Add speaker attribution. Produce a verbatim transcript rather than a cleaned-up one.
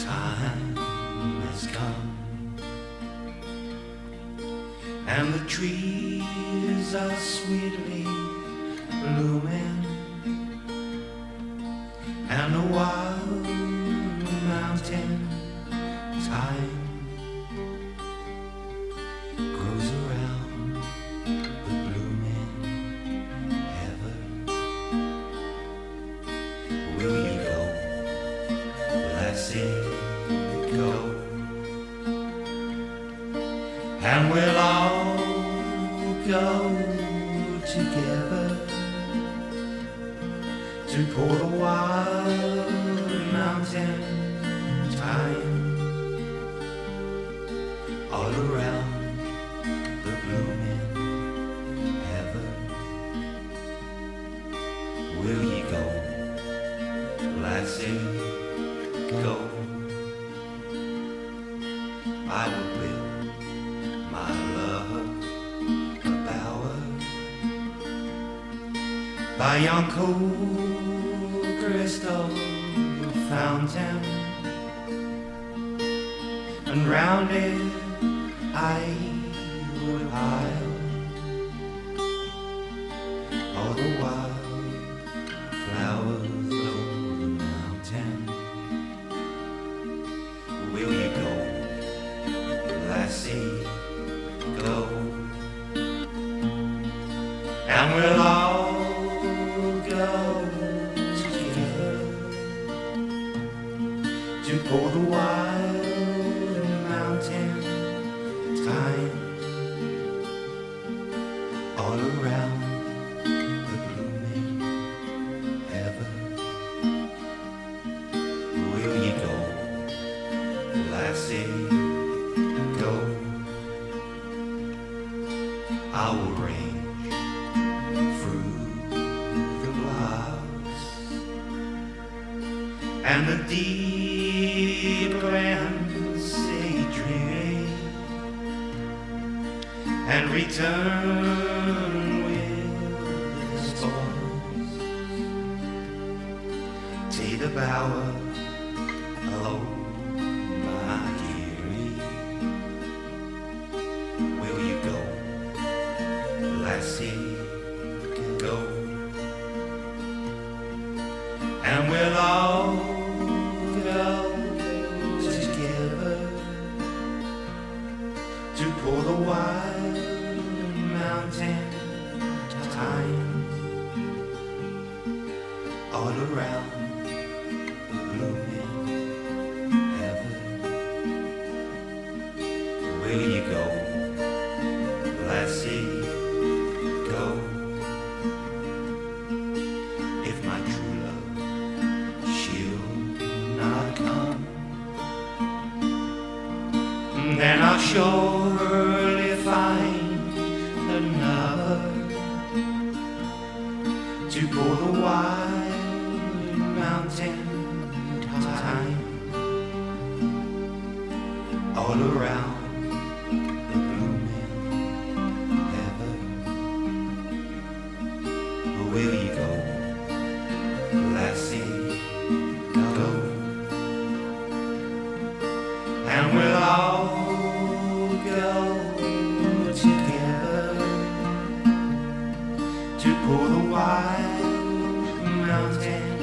Speaker 1: time has come, and the trees are sweetly blooming, and the wild mountain thyme grows around the blooming heather. Will you go, lassie, go? And we'll all go together to pour the wild mountain thyme all around the blooming heather. Will ye go, lassie, go? I will build my love a bower by yon cool crystal fountain, and round it I will pile all the wild flowers of the mountain. Will you go, lassie, go? And we'll all go together to pour the wild mountain thyme all around the blooming heather. Will you go, lassie, go? I will range through the clouds and the deep lands say dreary, and return with the spoils to the bower, oh my dearie. Will you go, lassie, go? And we'll all go together to pour the wild mountain thyme all around the blooming heather. Will you go, lassie, go? If my true love, she'll not come, then I'll surely find another to pour the wild mountain thyme all around the blooming heather. Will you go, lassie, go? And we'll all go together to pour the wild mountain